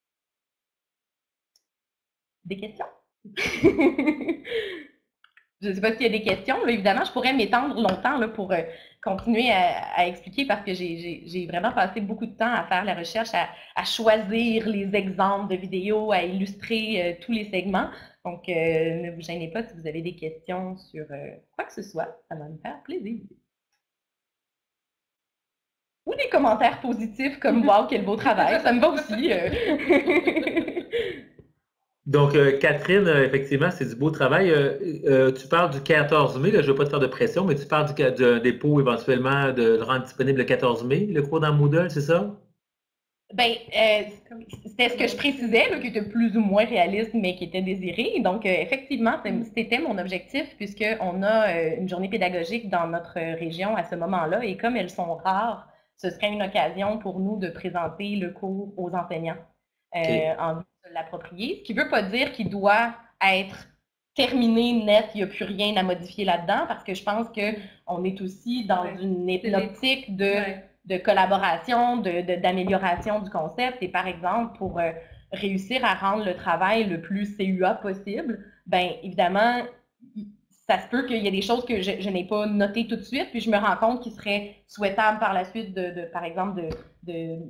Des questions? Je ne sais pas s'il y a des questions, mais évidemment, je pourrais m'étendre longtemps là, pour continuer à expliquer parce que j'ai vraiment passé beaucoup de temps à faire la recherche, à choisir les exemples de vidéos, à illustrer tous les segments. Donc, ne vous gênez pas si vous avez des questions sur quoi que ce soit, ça va me faire plaisir. Ou des commentaires positifs comme « Wow, quel beau travail », ça me va aussi. Donc, Catherine, effectivement, c'est du beau travail. Tu parles du 14 mai, là, je ne veux pas te faire de pression, mais tu parles d'un dépôt éventuellement de le rendre disponible le 14 mai, le cours dans Moodle, c'est ça? Bien, c'était ce que je précisais, là, qui était plus ou moins réaliste, mais qui était désiré. Donc, effectivement, c'était mon objectif, puisqu'on a une journée pédagogique dans notre région à ce moment-là, et comme elles sont rares, ce serait une occasion pour nous de présenter le cours aux enseignants en vue de l'approprier. Ce qui ne veut pas dire qu'il doit être terminé, net, il n'y a plus rien à modifier là-dedans, parce que je pense qu'on est aussi dans une optique de collaboration, d'amélioration du concept. Et par exemple, pour réussir à rendre le travail le plus CUA possible, bien évidemment, ça se peut qu'il y ait des choses que je n'ai pas notées tout de suite, puis je me rends compte qu'il serait souhaitable par la suite, par exemple,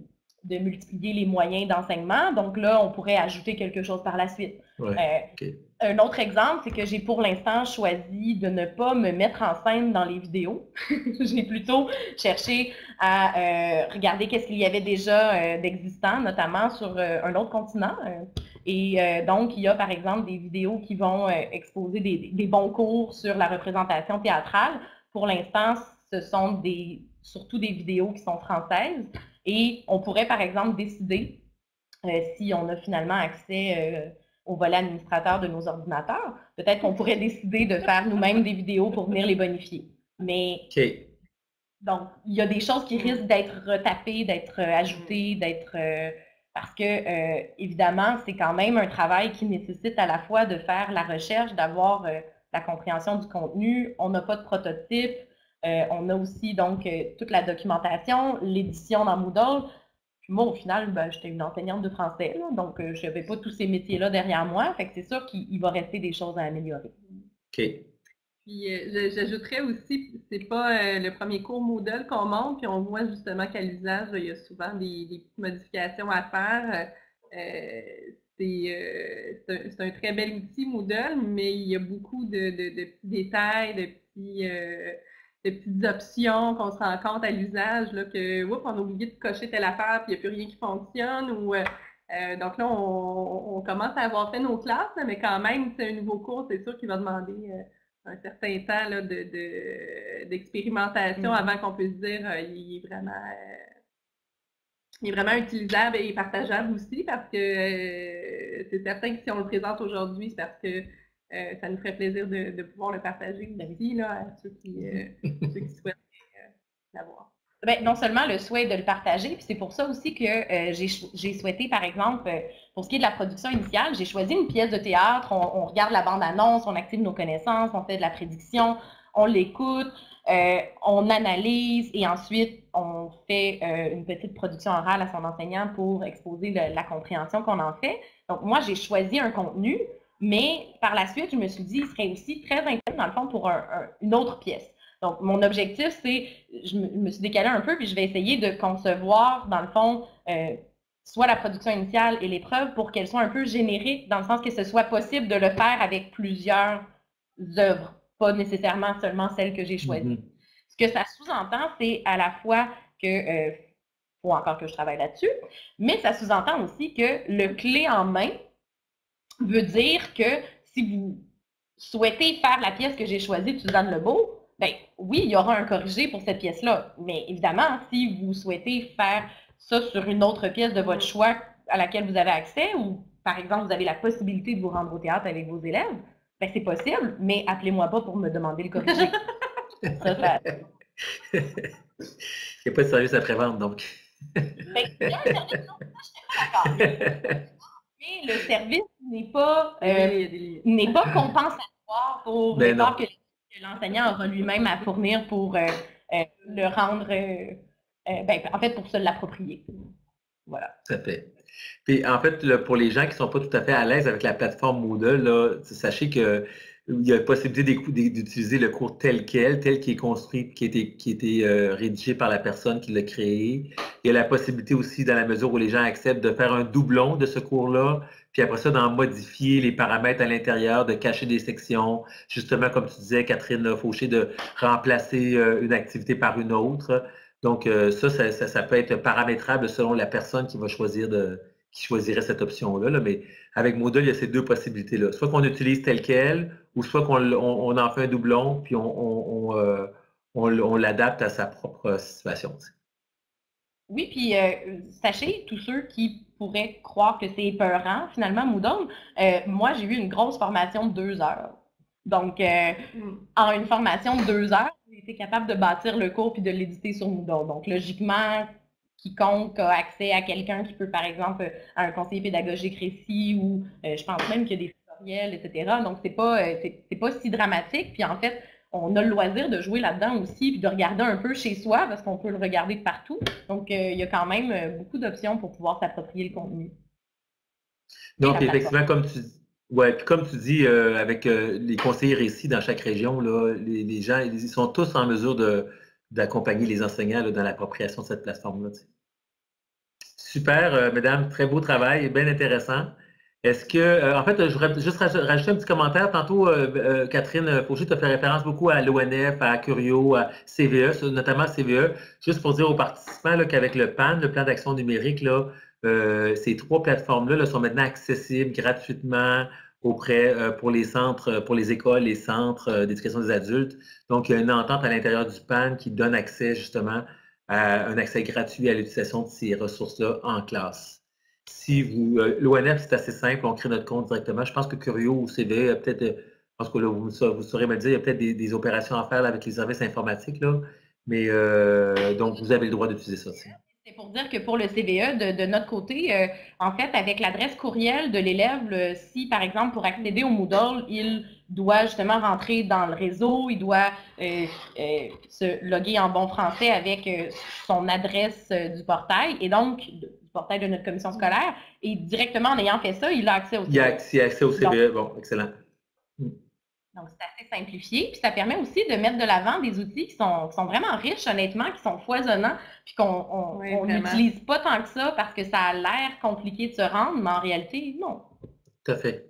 de multiplier les moyens d'enseignement. Donc là, on pourrait ajouter quelque chose par la suite. Ouais, okay. Un autre exemple, c'est que j'ai pour l'instant choisi de ne pas me mettre en scène dans les vidéos. J'ai plutôt cherché à regarder qu'est-ce qu'il y avait déjà d'existant, notamment sur un autre continent. Donc, il y a par exemple des vidéos qui vont exposer des bons cours sur la représentation théâtrale. Pour l'instant, ce sont surtout des vidéos qui sont françaises. Et on pourrait par exemple décider, si on a finalement accès au volet administrateur de nos ordinateurs, peut-être qu'on pourrait décider de faire nous-mêmes des vidéos pour venir les bonifier. Mais donc, il y a des choses qui risquent d'être retapées, d'être ajoutées, parce que, évidemment, c'est quand même un travail qui nécessite à la fois de faire la recherche, d'avoir la compréhension du contenu. On n'a pas de prototype. On a aussi donc toute la documentation, l'édition dans Moodle. Puis moi, au final, j'étais une enseignante de français, là, donc je n'avais pas tous ces métiers-là derrière moi. Fait que c'est sûr qu'il va rester des choses à améliorer. OK. Puis j'ajouterais aussi, c'est pas le premier cours Moodle qu'on montre, puis on voit justement qu'à l'usage, il y a souvent des petites modifications à faire. C'est un très bel outil Moodle, mais il y a beaucoup de petits détails, de petites options qu'on se rend compte à l'usage, que on a oublié de cocher telle affaire, puis il n'y a plus rien qui fonctionne. Donc là, on commence à avoir fait nos classes, mais quand même, c'est un nouveau cours, c'est sûr qu'il va demander un certain temps là, d'expérimentation avant qu'on puisse dire il est vraiment utilisable et partageable aussi, parce que c'est certain que si on le présente aujourd'hui, c'est parce que ça nous ferait plaisir de pouvoir le partager aussi là, à ceux qui souhaitent l'avoir. Bien, non seulement le souhait de le partager, puis c'est pour ça aussi que j'ai souhaité, par exemple, pour ce qui est de la production initiale, j'ai choisi une pièce de théâtre, on regarde la bande-annonce, on active nos connaissances, on fait de la prédiction, on l'écoute, on analyse et ensuite on fait une petite production orale à son enseignant pour exposer la compréhension qu'on en fait. Donc moi, j'ai choisi un contenu, mais par la suite, je me suis dit, il serait aussi très intéressant dans le fond pour une autre pièce. Donc, mon objectif, c'est, je me suis décalée un peu, puis je vais essayer de concevoir, dans le fond, soit la production initiale et l'épreuve pour qu'elles soient un peu génériques, dans le sens que ce soit possible de le faire avec plusieurs œuvres, pas nécessairement seulement celles que j'ai choisies. Ce que ça sous-entend, c'est à la fois que, faut encore que je travaille là-dessus, mais ça sous-entend aussi que le clé en main veut dire que si vous souhaitez faire la pièce que j'ai choisie de Suzanne Lebeau, bien, oui, il y aura un corrigé pour cette pièce-là. Mais évidemment, si vous souhaitez faire ça sur une autre pièce de votre choix à laquelle vous avez accès, ou par exemple, vous avez la possibilité de vous rendre au théâtre avec vos élèves, bien, c'est possible, mais appelez-moi pas pour me demander le corrigé. Ça... Il n'y a pas de service après-vente, donc. Bien, il y a un service, non, je suis pas d'accord. Mais le service n'est pas compensatoire pour l'effort que l'enseignant aura lui-même à fournir pour le rendre, en fait, pour se l'approprier. Voilà. Tout à fait. Puis, en fait, là, pour les gens qui ne sont pas tout à fait à l'aise avec la plateforme Moodle, là, sachez qu'il y a la possibilité d'utiliser le cours tel qu'il est construit, qui a été rédigé par la personne qui l'a créé. Il y a la possibilité aussi, dans la mesure où les gens acceptent, de faire un doublon de ce cours-là, puis après ça, d'en modifier les paramètres à l'intérieur, de cacher des sections, justement, comme tu disais, Catherine Fauché, de remplacer une activité par une autre. Donc, ça peut être paramétrable selon la personne qui va qui choisirait cette option-là. Là. Mais avec Moodle, il y a ces deux possibilités-là. Soit qu'on utilise tel quel, ou soit qu'on en fait un doublon, puis on l'adapte à sa propre situation. Oui, puis sachez, tous ceux qui pourraient croire que c'est épeurant, finalement, Moodle, moi, j'ai eu une grosse formation de 2 heures. Donc, en une formation de 2 heures, j'ai été capable de bâtir le cours puis de l'éditer sur Moodle. Donc, logiquement, quiconque a accès à quelqu'un qui peut, par exemple, à un conseiller pédagogique récit ou je pense même qu'il y a des tutoriels, etc. Donc, c'est pas si dramatique. Puis, en fait, on a le loisir de jouer là-dedans aussi puis de regarder un peu chez soi parce qu'on peut le regarder de partout. Donc, il y a quand même beaucoup d'options pour pouvoir s'approprier le contenu. Donc, effectivement, comme tu dis, avec les conseillers récits dans chaque région, là, les gens, ils sont tous en mesure d'accompagner les enseignants là, dans l'appropriation de cette plateforme-là. Super, mesdames, très beau travail, bien intéressant. Est-ce que, en fait, je voudrais juste rajouter un petit commentaire. Tantôt, Catherine Fauché t'a fait référence beaucoup à l'ONF, à Curio, à CVE, notamment CVE. Juste pour dire aux participants qu'avec le PAN, le plan d'action numérique, là, ces trois plateformes-là là, sont maintenant accessibles gratuitement auprès pour les centres, pour les écoles, les centres d'éducation des adultes. Donc, il y a une entente à l'intérieur du PAN qui donne accès justement à un accès gratuit à l'utilisation de ces ressources-là en classe. Si vous, l'ONF, c'est assez simple, on crée notre compte directement. Je pense que Curio ou CVE, peut-être, je pense que là, vous saurez me le dire, il y a peut-être des opérations à faire là, avec les services informatiques, là, mais donc vous avez le droit d'utiliser ça aussi. C'est pour dire que pour le CVE, de notre côté, en fait, avec l'adresse courriel de l'élève, si, par exemple, pour accéder au Moodle, il doit justement rentrer dans le réseau, il doit se loguer en bon français avec son adresse du portail, et donc du portail de notre commission scolaire, et directement en ayant fait ça, il a accès au CVE. Il a accès au CVE, bon, excellent. Donc, c'est assez simplifié. Puis ça permet aussi de mettre de l'avant des outils qui sont vraiment riches, honnêtement, qui sont foisonnants, puis qu'on n'utilise pas tant que ça parce que ça a l'air compliqué de se rendre, mais en réalité, non. Tout à fait.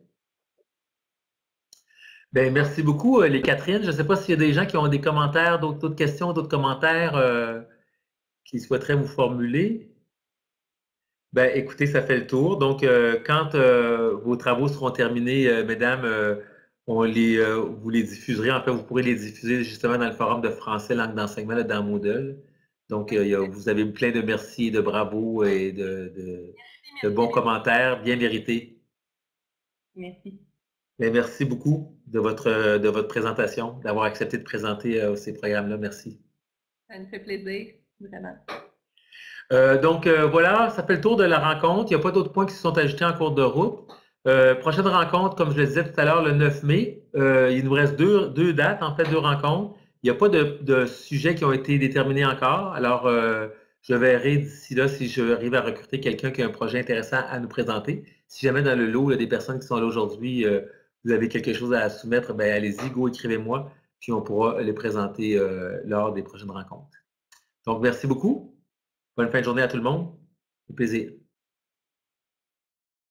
Bien, merci beaucoup, les Catherine. Je ne sais pas s'il y a des gens qui ont des commentaires, d'autres questions, d'autres commentaires qu'ils souhaiteraient vous formuler. Bien, écoutez, ça fait le tour. Donc, quand vos travaux seront terminés, mesdames, vous les diffuserez. En fait, vous pourrez les diffuser justement dans le forum de français langue d'enseignement dans Moodle. Donc, vous avez plein de merci, de bravo et de bons commentaires bien mérités. Merci. Mais merci beaucoup de votre présentation, d'avoir accepté de présenter ces programmes-là. Merci. Ça me fait plaisir, vraiment. Donc, voilà, ça fait le tour de la rencontre. Il n'y a pas d'autres points qui se sont ajoutés en cours de route. Prochaine rencontre, comme je le disais tout à l'heure, le 9 mai. Il nous reste deux dates, en fait, 2 rencontres. Il n'y a pas de sujets qui ont été déterminés encore. Alors, je verrai d'ici là si je arrive à recruter quelqu'un qui a un projet intéressant à nous présenter. Si jamais dans le lot, il y a des personnes qui sont là aujourd'hui, vous avez quelque chose à soumettre, ben allez-y, go, écrivez-moi, puis on pourra les présenter lors des prochaines rencontres. Donc, merci beaucoup. Bonne fin de journée à tout le monde. Au plaisir.